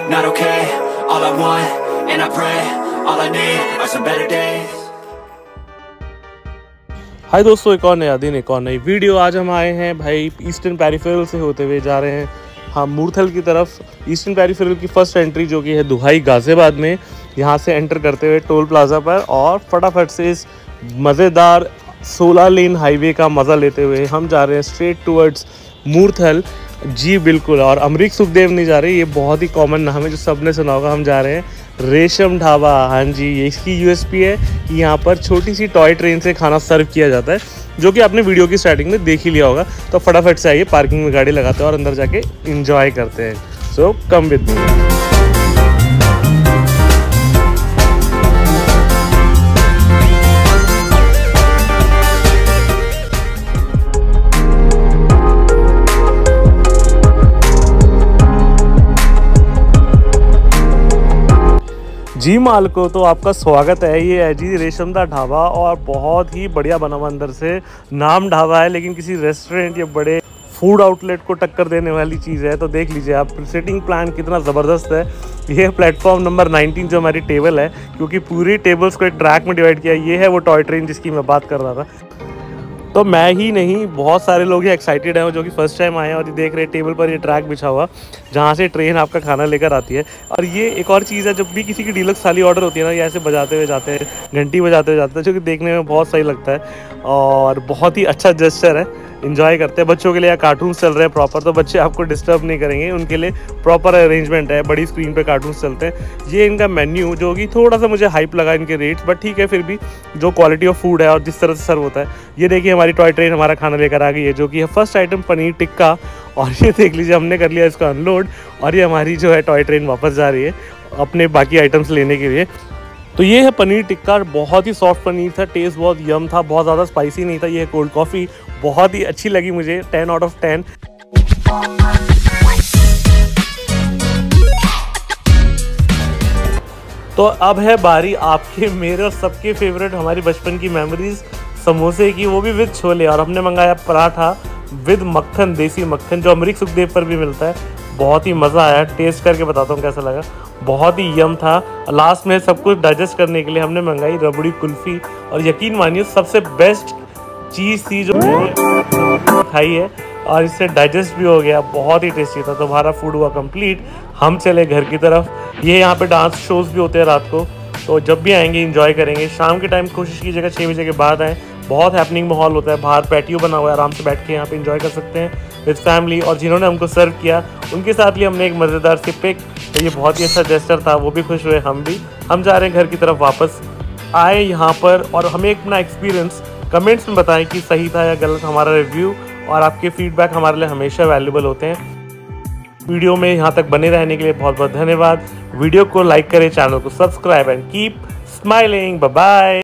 not okay. All I want, and I pray, all I need are some better days. हाय दोस्तों, एक और नया दिन, एक और नई वीडियो। आज हम आए हैं भाई ईस्टर्न पेरिफेरल से होते हुए जा रहे हैं हम मूर्थल की तरफ। ईस्टर्न पेरिफेरल की फ़र्स्ट एंट्री जो कि है दुहाई गाज़ियाबाद में, यहाँ से एंटर करते हुए टोल प्लाज़ा पर और फटाफट से इस मज़ेदार 16 लेन हाईवे का मज़ा लेते हुए हम जा रहे हैं स्ट्रेट टूवर्ड्स मूर्थल। जी बिल्कुल, और अमरीक सुखदेव नहीं जा रहे, ये बहुत ही कॉमन नाम है जो सब ने सुना होगा। हम जा रहे हैं रेशम ढाबा। हाँ जी, ये इसकी यूएसपी है कि यहाँ पर छोटी सी टॉय ट्रेन से खाना सर्व किया जाता है, जो कि आपने वीडियो की स्टार्टिंग में देख ही लिया होगा। तो फटाफट से आइए, पार्किंग में गाड़ी लगाते हैं और अंदर जाके इंजॉय करते हैं। सो कम विद मी। जी मालिको, तो आपका स्वागत है। ये है जी रेशम दा ढाबा और बहुत ही बढ़िया बना हुआ अंदर से। नाम ढाबा है लेकिन किसी रेस्टोरेंट या बड़े फूड आउटलेट को टक्कर देने वाली चीज़ है। तो देख लीजिए आप, सिटिंग प्लान कितना ज़बरदस्त है। ये प्लेटफॉर्म नंबर 19 जो हमारी टेबल है, क्योंकि पूरी टेबल्स को एक ट्रैक में डिवाइड किया। ये है वो टॉय ट्रेन जिसकी मैं बात कर रहा था। तो मैं ही नहीं, बहुत सारे लोग ये एक्साइटेड हैं जो कि फर्स्ट टाइम आए हैं और ये देख रहे हैं टेबल पर ये ट्रैक बिछा हुआ जहाँ से ट्रेन आपका खाना लेकर आती है। और ये एक और चीज़ है, जब भी किसी की डीलक्स थाली ऑर्डर होती है ना, ये ऐसे बजाते हुए जाते हैं, घंटी बजाते हुए जाते हैं, जो कि देखने में बहुत सही लगता है और बहुत ही अच्छा जेस्चर है। इंजॉय करते हैं। बच्चों के लिए कार्टून्स चल रहे हैं प्रॉपर, तो बच्चे आपको डिस्टर्ब नहीं करेंगे, उनके लिए प्रॉपर अरेंजमेंट है। बड़ी स्क्रीन पे कार्टून्स चलते हैं। ये इनका मेन्यू जो कि थोड़ा सा मुझे हाइप लगा इनके रेट्स, बट ठीक है, फिर भी जो क्वालिटी ऑफ फूड है और जिस तरह से सर्व होता है। ये देखिए हमारी टॉय ट्रेन हमारा खाना लेकर आ गई है, जो कि है फर्स्ट आइटम पनीर टिक्का। और ये देख लीजिए हमने कर लिया इसका अनलोड और ये हमारी जो है टॉय ट्रेन वापस जा रही है अपने बाकी आइटम्स लेने के लिए। तो ये है पनीर टिक्का, बहुत ही सॉफ्ट पनीर था, टेस्ट बहुत यम था, बहुत ज़्यादा स्पाइसी नहीं था। ये है कोल्ड कॉफ़ी, बहुत ही अच्छी लगी मुझे, 10 आउट ऑफ 10। तो अब है बारी आपके, मेरे और सबके फेवरेट, हमारी बचपन की मेमोरीज समोसे की, वो भी विद छोले। और हमने मंगाया पराठा विद मक्खन, देसी मक्खन, जो अमरीक सुखदेव पर भी मिलता है। बहुत ही मज़ा आया, टेस्ट करके बताता हूँ कैसा लगा। बहुत ही यम था। लास्ट में सब कुछ डाइजेस्ट करने के लिए हमने मंगाई रबड़ी कुल्फ़ी, और यकीन मानिए सबसे बेस्ट चीज़ थी जो मैंने खाई है, और इससे डाइजेस्ट भी हो गया। बहुत ही टेस्टी था। तो हमारा फूड हुआ कंप्लीट, हम चले घर की तरफ। ये यहाँ पे डांस शोज़ भी होते हैं रात को, तो जब भी आएंगे इंजॉय करेंगे। शाम के टाइम कोशिश कीजिएगा 6 बजे के बाद आएँ, बहुत हैपनिंग माहौल होता है। बाहर पैटियो बना हुआ है, आराम से बैठ के यहाँ पे एंजॉय कर सकते हैं विद फैमिली। और जिन्होंने हमको सर्व किया उनके साथ लिए हमने एक मज़ेदार सी पिक, तो ये बहुत ही अच्छा जेस्चर था, वो भी खुश हुए, हम भी। हम जा रहे हैं घर की तरफ वापस। आए यहाँ पर और हमें अपना एक्सपीरियंस कमेंट्स में बताएं कि सही था या गलत हमारा रिव्यू, और आपके फीडबैक हमारे लिए हमेशा वैल्यूबल होते हैं। वीडियो में यहाँ तक बने रहने के लिए बहुत बहुत धन्यवाद। वीडियो को लाइक करें, चैनल को subscribe and keep smiling. Bye bye.